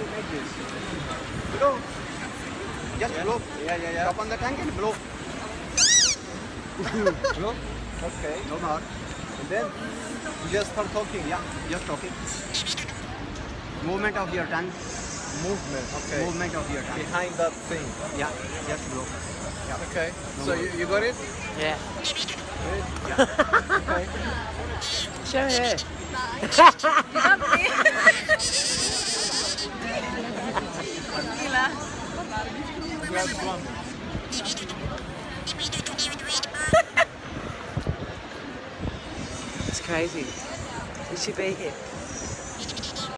tank like this. Blow. Just blow. Yeah. Tap on the tank and blow. Blow. Okay. No more. And then you just start talking. Yeah, just talking. Movement of your tongue. Movement. Okay. Movement of your tongue. Behind that thing. Yeah, just blow. Yeah. Okay. No So more. you got it? Yeah. Okay. Show her. Last one. It's crazy. We should be here.